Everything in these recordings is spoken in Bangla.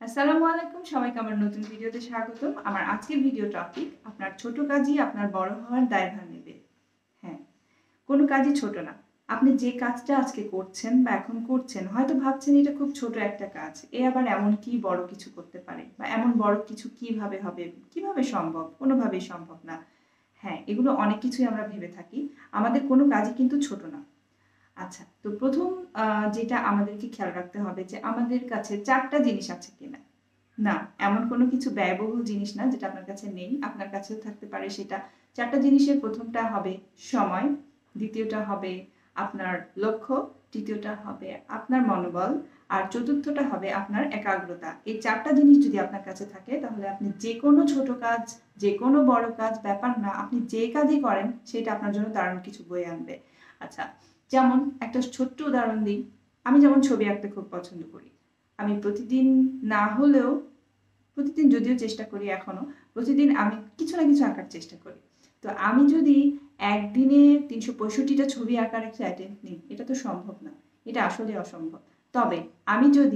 আসসালামু আলাইকুম, সবাইকে আমার নতুন ভিডিওতে স্বাগতম। আমার আজকের ভিডিও টপিক আপনার ছোট কাজই আপনার বড় হওয়ার দায়ভার নেবে। হ্যাঁ, কোনো কাজই ছোট না। আপনি যে কাজটা আজকে করছেন বা এখন করছেন হয়তো ভাবছেন এটা খুব ছোট একটা কাজ। এ আবার এমন কি বড় কিছু করতে পারে বা এমন বড় কিছু কিভাবে হবে? কিভাবে সম্ভব? কোনোভাবেই সম্ভব না। হ্যাঁ, এগুলো অনেক কিছুই আমরা ভেবে থাকি। আমাদের কোনো কাজই কিন্তু ছোট না। আচ্ছা, তো ১ম যেটা আমাদেরকে খেয়াল রাখতে হবে যে আমাদের কাছে ৪ টা জিনিস আছে কিনা? না, এমন কোনো কিছু ব্যয়বহুল জিনিস না যেটা আপনার কাছে নেই। আপনার কাছেও থাকতে পারে সেটা। ৪ টা জিনিসের ১ম টা হবে সময়, ২য় টা হবে আপনার লক্ষ্য, ৩য় টা হবে আপনার মনোবল, আর ৪র্থ টা হবে আপনার একাগ্রতা। এই ৪ টা জিনিস যদি আপনার কাছে থাকে তাহলে আপনি যেকোনো ছোট কাজ, যেকোনো বড় কাজ ব্যাপার না। আপনি যে কাজই করেন সেটা আপনার জন্য দারুণ কিছু বয়ে আনবে। আচ্ছা, যেমন একটা ছোট্ট উদাহরণ দিই। আমি যেমন ছবি আঁকতে খুব পছন্দ করি। আমি প্রতিদিন না হলেও প্রতিদিন যদিও চেষ্টা করি এখনো, প্রতিদিন আমি কিছু না কিছু আঁকার চেষ্টা করি। তো আমি যদি একদিনে ৩৬৫ টা ছবি আঁকার একটা অ্যাটেম্প্ট নিই, এটা তো সম্ভব না। এটা আসলেই অসম্ভব। তবে আমি যদি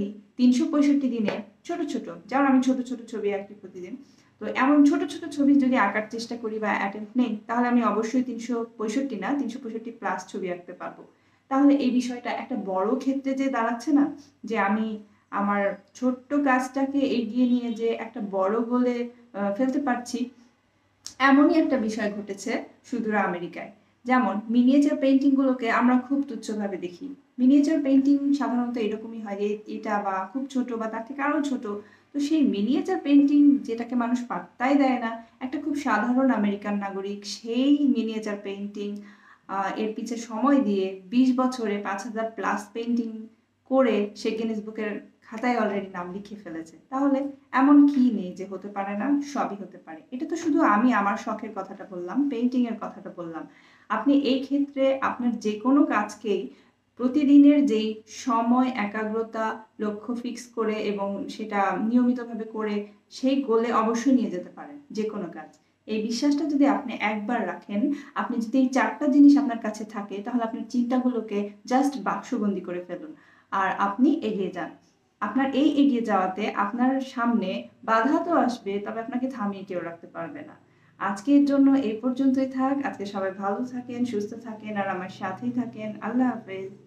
৩৬৫ দিনে ছোট, ছোট যেমন আমি ছোট, ছোট ছবি আঁকি প্রতিদিন। তো এমন ছোট, ছোট ছবি যদি আঁকার চেষ্টা করি বা অ্যাটেম্প্ট নেই, তাহলে আমি অবশ্যই ৩৬৫ না ৩৬৫ প্লাস ছবি আঁকতে পারবো। তাহলে এই বিষয়টা একটা বড় ক্ষেত্রে যে দাঁড়াচ্ছে না? যে আমি আমার ছোট্ট কাজটাকে এগিয়ে নিয়ে যে একটা বড় গোলে ফেলতে পারছি, এমনই একটা বিষয় ঘটেছে সুদূর আমেরিকায়। যেমন মিনিয়েচার পেইন্টিং গুলোকে আমরা খুব তুচ্ছভাবে দেখি। মিনিয়েচার পেইন্টিং সাধারণত এরকমই হয় যে এটা বা খুব ছোট বা তার থেকে আরো ছোট। তো সেই মিনিয়েচার পেইন্টিং যেটাকে মানুষ পাত্তাই দেয় না, একটা খুব সাধারণ আমেরিকান নাগরিক সেই মিনিয়েচার পেইন্টিং এর পিছে সময় দিয়ে ২০ বছরে ৫,০০০ প্লাস পেইন্টিং করে সে গিনেস বুকের খাতায় অলরেডি নাম লিখে ফেলেছে। তাহলে এমন কি নেই যে হতে পারে না? সবই হতে পারে। এটা তো শুধু আমি আমার শখের কথাটা বললাম, পেইন্টিং এর কথাটা বললাম। আপনি এই ক্ষেত্রে আপনার যেকোনো কাজকেই প্রতিদিনের যেই সময়, একাগ্রতা, লক্ষ্য ফিক্স করে এবং সেটা নিয়মিতভাবে করে সেই গোলে অবশ্যই নিয়ে যেতে পারেন, যেকোনো কাজ। এই বিশ্বাসটা যদি আপনি একবার রাখেন, আপনি যদি এই ৪ টা জিনিস আপনার কাছে থাকে তাহলে আপনার চিন্তাগুলোকে জাস্ট বাক্সবন্দী করে ফেলুন। আর আপনি এগিয়ে যান। আপনার এই এগিয়ে যাওয়াতে আপনার সামনে বাধা তো আসবে, তবে আপনাকে থামিয়ে কেউ রাখতে পারবে না। আজকের জন্য এই পর্যন্তই থাক। আজকে সবাই ভালো থাকেন, সুস্থ থাকেন আর আমার সাথেই থাকেন। আল্লাহ হাফেজ।